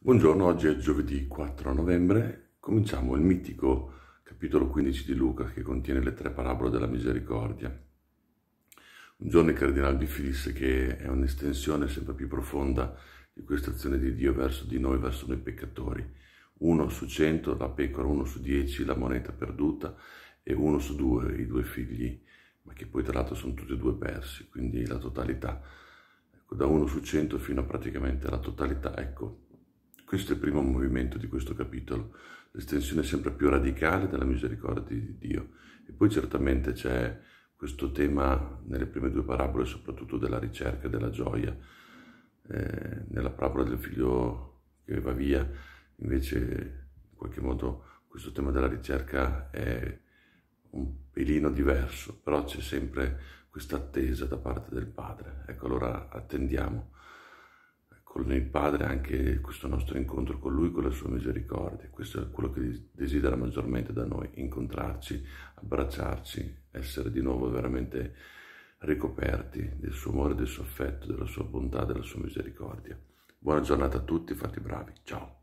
Buongiorno, oggi è giovedì 4 novembre, cominciamo il mitico capitolo 15 di Luca che contiene le tre parabole della misericordia. Un giorno il Cardinal Biffi disse che è un'estensione sempre più profonda di questa azione di Dio verso di noi, verso noi peccatori. 1 su 100 la pecora, 1 su 10 la moneta perduta e 1 su 2 i due figli, ma che poi tra l'altro sono tutti e due persi, quindi la totalità. Ecco, da 1 su 100 fino a praticamente la totalità, ecco. Questo è il primo movimento di questo capitolo, l'estensione sempre più radicale della misericordia di Dio. E poi certamente c'è questo tema nelle prime due parabole, soprattutto della ricerca e della gioia. Nella parabola del figlio che va via, invece, in qualche modo, questo tema della ricerca è un pelino diverso, però c'è sempre questa attesa da parte del Padre. Ecco, allora attendiamo con il Padre anche questo nostro incontro con Lui, con la Sua misericordia. Questo è quello che desidera maggiormente da noi, incontrarci, abbracciarci, essere di nuovo veramente ricoperti del Suo amore, del Suo affetto, della Sua bontà, della Sua misericordia. Buona giornata a tutti, fate bravi, ciao!